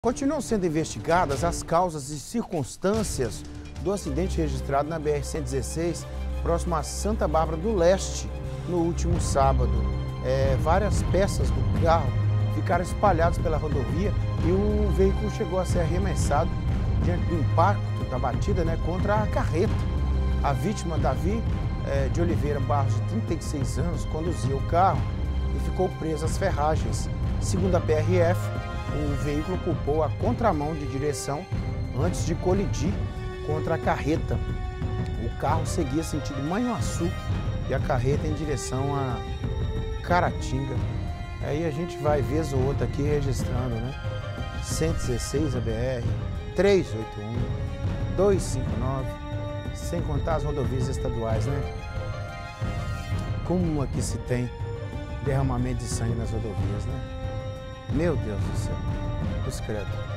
Continuam sendo investigadas as causas e circunstâncias do acidente registrado na BR-116, próximo a Santa Bárbara do Leste, no último sábado. Várias peças do carro ficaram espalhadas pela rodovia e o veículo chegou a ser arremessado diante do impacto da batida, contra a carreta. A vítima, Davi de Oliveira Barros, de 36 anos, conduzia o carro e ficou preso às ferragens. Segundo a PRF, o veículo ocupou a contramão de direção antes de colidir contra a carreta. O carro seguia sentido Manhuaçu e a carreta em direção a Caratinga. Aí a gente vai vez ou outra aqui registrando, 116 a BR, 381, 259, sem contar as rodovias estaduais, Como aqui se tem derramamento de sangue nas rodovias, Meu Deus do céu, cruz credo.